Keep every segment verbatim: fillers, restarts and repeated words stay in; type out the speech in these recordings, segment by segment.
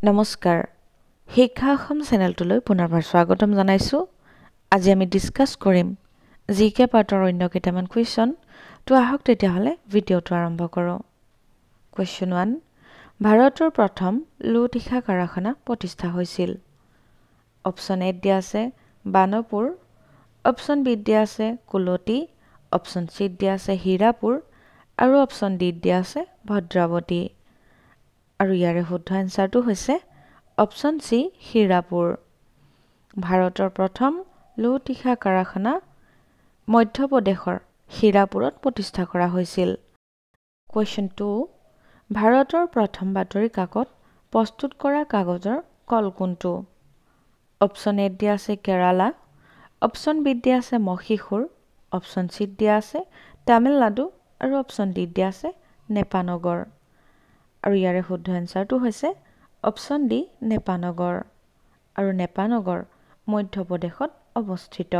নমস্কাৰ শিক্ষা অসম চেনেলটোলৈ পুনৰবাৰ স্বাগতম জনাইছো আজি আমি ডিসকাস কৰিম জিকে পাৰ্টৰ অন্য কেইটামান কোৱেশ্চন তো আহক তেতিয়াহলে ভিডিওটো আৰম্ভ কৰো কোৱেশ্চন ওৱান ভাৰতৰ প্ৰথম লুটিখা কাৰখানা প্ৰতিষ্ঠা হৈছিল অপচন এ দিয়া আছে বানপুৰ অপচন বি দিয়া আছে কুলতি অপচন সি দিয়া আছে হীৰাপুৰ আৰু অপচন ডি দিয়া আছে ভদ্ৰাৱতী আৰু ইয়াৰে শুদ্ধ আনসাৰটো হৈছে অপচন সি হীৰাপুৰ ভাৰতৰ প্ৰথম লুটিখা কাৰখানা মধ্যপ্ৰদেশৰ হীৰাপুৰত প্ৰতিষ্ঠা কৰা হৈছিল কোৱেশ্চন টু ভাৰতৰ প্ৰথম বাতৰি কাকত প্ৰস্তুত কৰা কাগজৰ কল কোনটো অপচন এ দিয়া আছে কেৰালা অপচন বি দিয়া আছে মহীশূৰ অপচন সি দিয়া আছে তামিলনাডু আৰু অপচন ডি দিয়া আছে নেপানগৰ আৰু ইয়াৰে শুদ্ধ আনসাৰটো হৈছে অপচন ডি নেপানগৰ আৰু নেপানগৰ মধ্যপ্ৰদেশত অৱস্থিত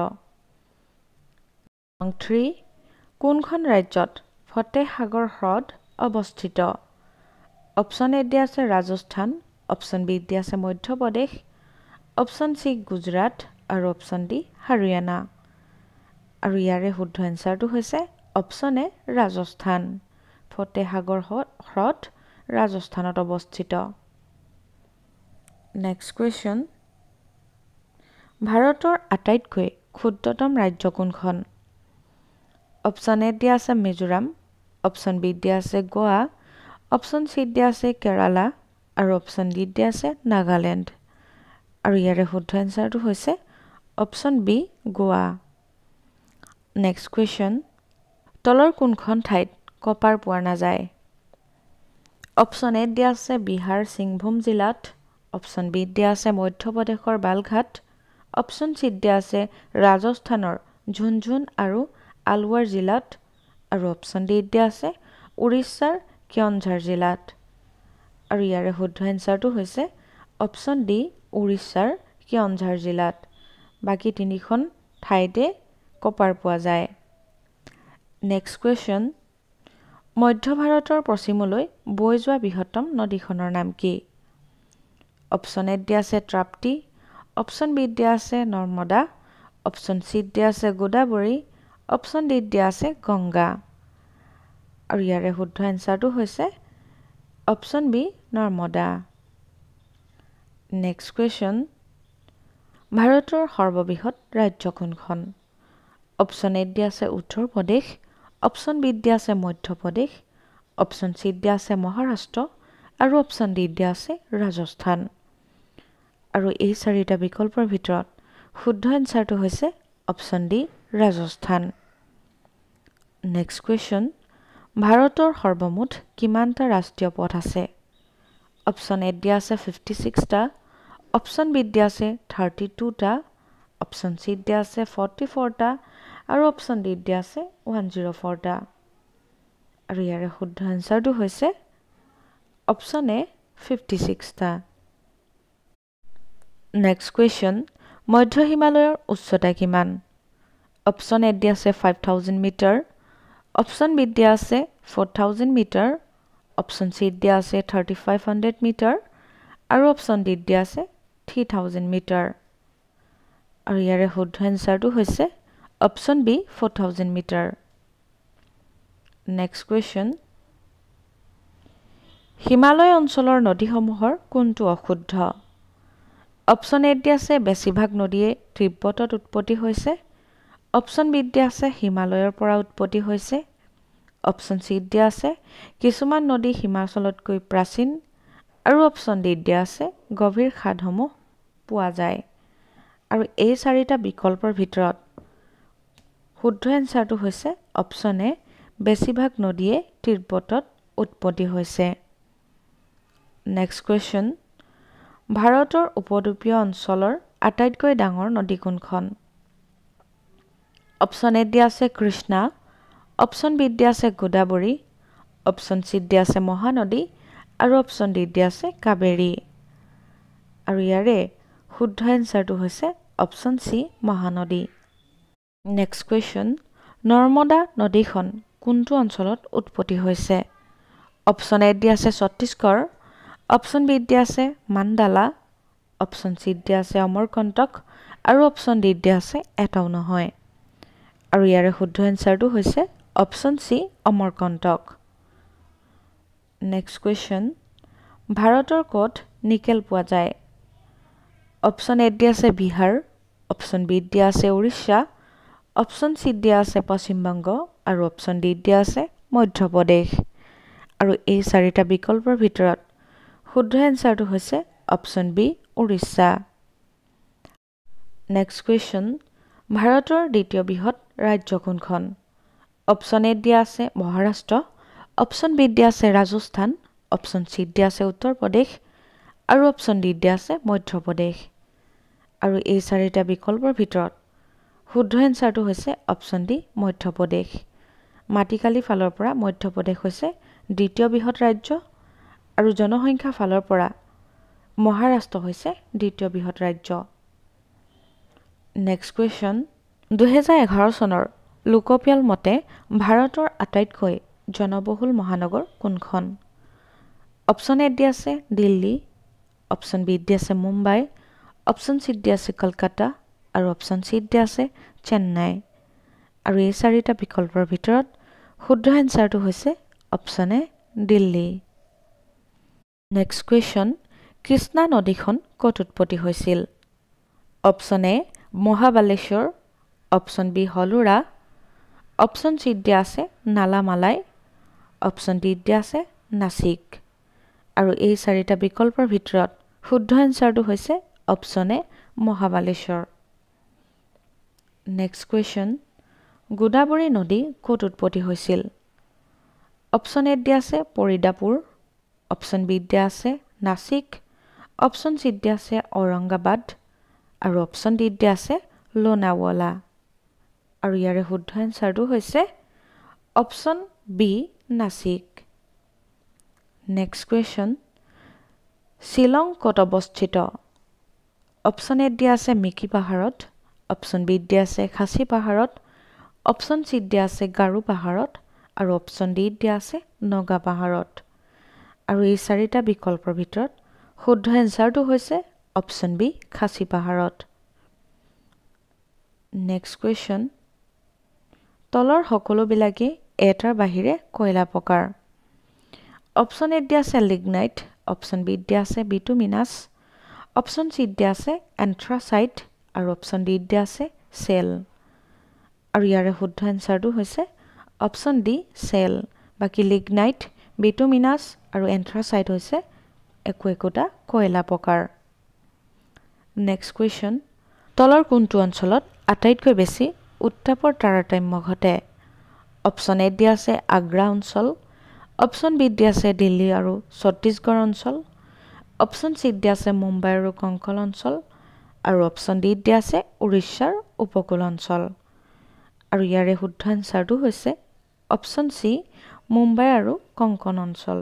নং থ্ৰী কোনখন ৰাজ্যত ফতেহ সাগৰ হ্ৰদ অৱস্থিত অপচন এ দিয়া আছে ৰাজস্থান অপচন বি দিয়া আছে মধ্যপ্ৰদেশ অপচন সি গুজৰাট আৰু অপচন ডি হাৰিয়ানা আৰু ইয়াৰে শুদ্ধ আনসাৰটো হৈছে অপচন এ ৰাজস্থান ফতেহ সাগৰ হ্ৰদ ৰাজস্থানত অৱস্থিত নেক্সট কোৱেশ্চন ভাৰতৰ আটাইতকৈ ক্ষুদ্ৰতম ৰাজ্য কোনখন অপচন এ দিয়া আছে মিজোৰাম অপচন বি দিয়া আছে গোৱা অপচন সি দিয়া আছে কেৰালা আৰু অপচন ডি দিয়া আছে নাগালেণ্ড আৰু ইয়াৰে শুদ্ধ আনসাৰটো হৈছে option B Goa next question তলৰ কোনখন ঠাইত কপাৰ পোৱা নাযায় অপচন এ দিয়া আছে বিহাৰ সিংভূম জিলাত অপচন বি দিয়া আছে মধ্যপ্ৰদেশৰ বালঘাট অপচন সি দিয়া আছে ৰাজস্থানৰ ঝুনঝুন আৰু আলৱাৰ জিলাত আৰু অপচন ডি দিয়া আছে উৰিষ্যাৰ কিয়নঝাৰ জিলাত আৰু ইয়াৰে শুদ্ধ আনসাৰটো হৈছে অপচন ডি উৰিষ্যাৰ কিয়নঝাৰ জিলাত বাকি তিনিখন ঠাইতে কপাৰ পোৱা যায় নেক্সট কোৱেশ্চন মধ্য ভাৰতৰ পশ্চিমলৈ বৈ যোৱা বৃহত্তম নদীখনৰ নাম কি অপচন এ দিয়া আছে ত্ৰাপ্তি অপচন বি দিয়া আছে নৰ্মদা অপচন সি দিয়া আছে গোদাবৰী অপচন ডি দিয়া আছে গংগা আৰু ইয়াৰে শুদ্ধ আনসাৰটো হৈছে option B Narmada next question ভাৰতৰ সৰ্ববৃহৎ ৰাজ্য কোনখন অপচন এ দিয়া আছে উত্তৰ প্ৰদেশ অপচন বি দিয়া আছে মধ্যপ্ৰদেশ অপচন সি দিয়া আছে মহাৰাষ্ট্ৰ আৰু অপচন ডি দিয়া আছে ৰাজস্থান আৰু এই চাৰিটা বিকল্পৰ ভিতৰত শুদ্ধ আনসাৰটো হৈছে option D Rajasthan next question ভাৰতৰ সৰ্বমুঠ কিমানটা ৰাষ্ট্ৰীয় পথ আছে অপচন এ দিয়া আছে ফিফটি ছিক্সটা অপচন বি দিয়া আছে থাৰ্টি টুটা অপচন সি দিয়া আছে ফৰ্টি ফ'ৰটা আৰু অপচন ডি দিয়া আছে ওৱান জিৰ' ফ'ৰটা আৰু ইয়াৰে শুদ্ধ আনসাৰটো হৈছে অপচন এ ফিফটি ছিক্সটা নেক্সট কুৱেশ্যন মধ্য হিমালয়ৰ উচ্চতা কিমান অপচন এ দিয়া আছে five thousand metre option B দিয়া আছে four thousand metre option C দিয়া আছে থাৰ্টি ফাইভ হাণ্ড্ৰেড মিটাৰ আৰু অপচন ডি দিয়া আছে থ্ৰী থাউজেণ্ড মিটাৰ আৰু ইয়াৰে শুদ্ধ আনসাৰটো হৈছে option B four thousand metre next question Himalaya অঞ্চলৰ নদীসমূহৰ কোনটো অশুদ্ধ অপচন এ দিয়া আছে বেছিভাগ নদীয়ে তিব্বতত উৎপত্তি হৈছে অপচন বি দিয়া আছে হিমালয়ৰ পৰা উৎপত্তি হৈছে অপচন চি দিয়া আছে কিছুমান নদী হিমাচলতকৈ প্ৰাচীন আৰু অপচন ডি দিয়া আছে গভীৰ খাদসমূহ পোৱা যায় আৰু এই চাৰিটা বিকল্পৰ ভিতৰত শুদ্ধ আনসাৰটো হৈছে অপচন এ বেছিভাগ নদীয়ে তিব্বতত উৎপত্তি হৈছে নেক্সট কুৱেশ্যন ভাৰতৰ উপদ্বীপীয় অঞ্চলৰ আটাইতকৈ ডাঙৰ নদী কোনখন অপচন এ দিয়া আছে কৃষ্ণা অপচন বি দিয়া আছে গোদাবৰী অপচন চি দিয়া আছে মহানদী আৰু অপচন ডি দিয়া আছে কাবেৰী আৰু ইয়াৰে শুদ্ধ আনসাৰটো হৈছে option C Mahanadi next question Narmada নদীখন কোনটো অঞ্চলত উৎপত্তি হৈছে অপচন এ দিয়া আছে ছত্তীশগড় অপশ্যন বিত দিয়া আছে মানডালা, অপশ্যন চিত দিয়া আছে অমৰকণ্টক আৰু অপশ্যন ডিত দিয়া আছে এটাও নহয়। আৰু ইয়াৰে শুদ্ধ এনসাৰটো হৈছে option C Amarkantak. Next question, ভাৰতৰ ক'ত নিকেল পোৱা যায়? অপশ্যন এত দিয়া আছে বিহাৰ, অপশ্যন বিত দিয়া আছে উৰিষ্যা, অপশ্যন চিত দিয়া আছে পশ্চিমবংগ আৰু অপশ্যন ডিত দিয়া আছে মধ্যপ্ৰদেশ। আৰু এই চাৰিটা বিকল্পৰ ভিতৰত শুদ্ধ এনসাৰটো হৈছে option B Orissa. Next question, ভাৰতৰ দ্বিতীয় বৃহৎ ৰাজ্য কোনখন? অপশ্যন এত দিয়া আছে মহাৰাষ্ট্ৰ, অপশ্যন বিত দিয়া আছে ৰাজস্থান, অপশ্যন চিত দিয়া আছে উত্তৰ প্ৰদেশ আৰু অপশ্যন ডিত দিয়া আছে মধ্যপ্ৰদেশ। আৰু এই চাৰিটা বিকল্পৰ ভিতৰত শুদ্ধ এনসাৰটো হৈছে অপশ্যন ডি মধ্যপ্ৰদেশ। মাটিকালি ফালৰ পৰা মধ্যপ্ৰদেশ হৈছে দ্বিতীয় বৃহৎ ৰাজ্য আৰু জনসংখ্যা ফালৰ পৰা মহাৰাষ্ট্ৰ হৈছে দ্বিতীয় বৃহৎ ৰাজ্য। নেক্সট কুৱেশ্যন, দুহেজাৰ এঘাৰ চনৰ লোকপিয়ল মতে ভাৰতৰ আটাইতকৈ জনবহুল মহানগৰ কোনখন? অপশ্যন এত দিয়া আছে দিল্লী, অপশ্যন বিত দিয়া আছে মুম্বাই, অপশ্যন চিত দিয়া আছে কলকাতা আৰু অপশ্যন চিত দিয়া আছে চেন্নাই। আৰু এই চাৰিটা বিকল্পৰ ভিতৰত শুদ্ধ এনসাৰটো হৈছে option A Delhi. Next question, Krishna নদীখন ক'ত উৎপত্তি হৈছিল? Option A Mahabaleshwar, option B Halura, option চিত দিয়া আছে নালামালাই, অপশ্যন ডিত দিয়া আছে নাচিক। আৰু এই চাৰিটা বিকল্পৰ ভিতৰত শুদ্ধ এনসাৰটো হৈছে option A Mahabaleshwar. Next question, Godavari নদী ক'ত উৎপত্তি হৈছিল? অপশ্যন এত দিয়া আছে পৰিদাপুৰ, অপশ্যন বিত দিয়া আছে নাচিক, অপশ্যন চিত দিয়া আছে ঔৰংগাবাদ আৰু অপশ্যন ডিত দিয়া আছে লোনাৱালা। আৰু ইয়াৰে শুদ্ধ এনসাৰটো হৈছে option B Nashik. Next question, Shillong ক'ত অৱস্থিত? অপশ্যন এত দিয়া আছে মিকি পাহাৰত, অপশ্যন বিত দিয়া আছে খাচী পাহাৰত, অপশ্যন চিত দিয়া আছে গাৰো পাহাৰত আৰু অপশ্যন ডিত দিয়া আছে নগা পাহাৰত। আৰু এই চাৰিটা বিকল্পৰ ভিতৰত শুদ্ধ এনসাৰটো হৈছে অপশ্যন বি খাচী পাহাৰত। নেক্সট কুৱেশ্যন, তলৰ সকলোবিলাকেই এটাৰ বাহিৰে কয়লা প্ৰকাৰ। অপশ্যন এত দিয়া আছে লিগনাইট, অপশ্যন বিত দিয়া আছে বিটুমিনাছ, অপশ্যন চিত দিয়া আছে এন্থ্ৰাচাইট আৰু অপশ্যন ডিত দিয়া আছে চেল। আৰু ইয়াৰে শুদ্ধ এনসাৰটো হৈছে অপশ্যন ডি চেল। বাকী লিগনাইট, বিটুমিনাছ আৰু এন্থ্ৰাচাইট হৈছে একো একোটা কয়লা প্ৰকাৰ। নেক্সট কুৱেশ্যন, তলৰ কোনটো অঞ্চলত আটাইতকৈ বেছি উত্তাপৰ তাৰতম্য ঘটে? অপশ্যন এত দিয়া আছে আগ্ৰা অঞ্চল, অপশ্যন বিত দিয়া আছে দিল্লী আৰু ছত্তীশগড় অঞ্চল, অপশ্যন চিত দিয়া আছে মুম্বাই আৰু কংকল অঞ্চল আৰু অপশ্যন ডিত দিয়া আছে উৰিষ্যাৰ উপকূল অঞ্চল। আৰু ইয়াৰে শুদ্ধ এনসাৰটো হৈছে অপশ্যন চি মুম্বাই আৰু কংকন অঞ্চল।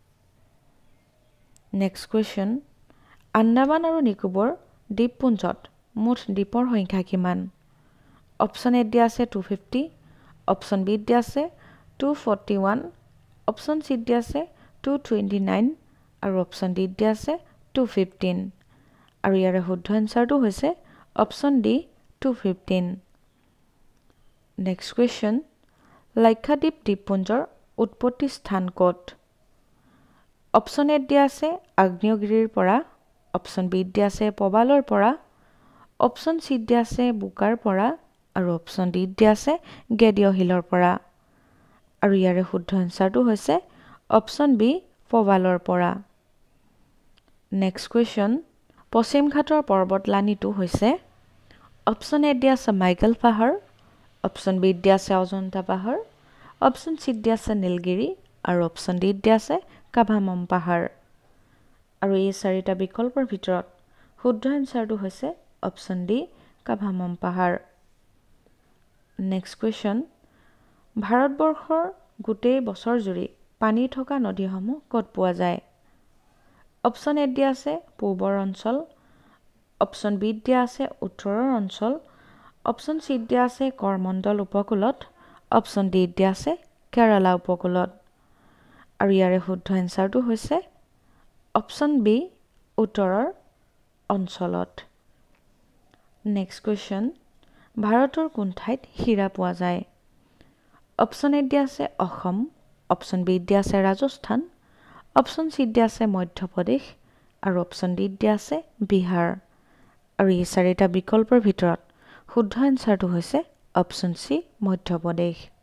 নেক্সট কুৱেশ্যন, আন্দামান আৰু নিকোবৰ দ্বীপপুঞ্জত মুঠ দ্বীপৰ সংখ্যা কিমান? অপশ্যন এত দিয়া আছে টু ফিফটি, অপশ্যন বিত দিয়া আছে টু ফৰ্টি ওৱান, অপশ্যন চিত দিয়া আছে টু টুৱেণ্টি নাইন আৰু অপশ্যন ডিত দিয়া আছে টু ফিফটিন। আৰু ইয়াৰে শুদ্ধ এনসাৰটো হৈছে option D two fifteen. Next question, Lakshadweep দ্বীপপুঞ্জৰ উৎপত্তি স্থান ক'ত? অপশ্যন এত দিয়া আছে আগ্নেয়গিৰিৰ পৰা, অপশ্যন বিত দিয়া আছে প্ৰবালৰ পৰা, অপশ্যন চিত দিয়া আছে বোকাৰ পৰা আৰু অপশ্যন ডিত দিয়া আছে গেদীয় শিলৰ পৰা। আৰু ইয়াৰে শুদ্ধ এনসাৰটো হৈছে অপশ্যন বি প্ৰবালৰ পৰা। নেক্সট কুৱেশ্যন, পশ্চিম ঘাটৰ পৰ্বতলানিটো হৈছে অপশ্যন এত দিয়া আছে মাইকেল পাহাৰ, অপশ্যন বিত দিয়া আছে অজন্তা পাহাৰ, অপশ্যন চিত দিয়া আছে নীলগিৰি আৰু অপশ্যন ডিত দিয়া আছে কাভামম পাহাৰ। আৰু এই চাৰিটা বিকল্পৰ ভিতৰত শুদ্ধ এনসাৰটো হৈছে অপশ্যন ডি কাভামম পাহাৰ। নেক্সট কুৱেশ্যন, ভাৰতবৰ্ষৰ গোটেই বছৰ জুৰি পানী থকা নদীসমূহ ক'ত পোৱা যায়? অপশ্যন এত দিয়া আছে পূবৰ অঞ্চল, অপশ্যন বিত দিয়া আছে উত্তৰৰ অঞ্চল, অপশ্যন চিত দিয়া আছে কৰমণ্ডল উপকূলত, অপশ্যন ডিত দিয়া আছে কেৰালা উপকূলত। আৰু ইয়াৰে শুদ্ধ এনসাৰটো হৈছে অপশ্যন বি উত্তৰৰ অঞ্চলত নেক্সট কুৱেশ্যন ভাৰতৰ কোন ঠাইত হীৰা পোৱা যায় অপশ্যন এ দিয়া আছে অসম অপশ্যন বি দিয়া আছে ৰাজস্থান অপশ্যন চি দিয়া আছে মধ্যপ্ৰদেশ আৰু অপশ্যন ডি দিয়া আছে বিহাৰ আৰু এই চাৰিটা বিকল্পৰ ভিতৰত শুদ্ধ এনসাৰটো হৈছে অপশ্যন চি মধ্যপ্ৰদেশ